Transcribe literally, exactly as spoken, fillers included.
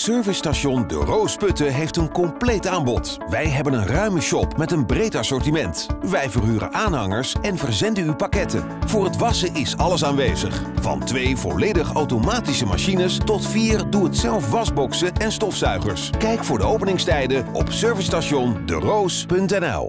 Servicestation De Roos Putten heeft een compleet aanbod. Wij hebben een ruime shop met een breed assortiment. Wij verhuren aanhangers en verzenden u pakketten. Voor het wassen is alles aanwezig. Van twee volledig automatische machines tot vier doe-het-zelf wasboxen en stofzuigers. Kijk voor de openingstijden op servicestation de roos punt n l.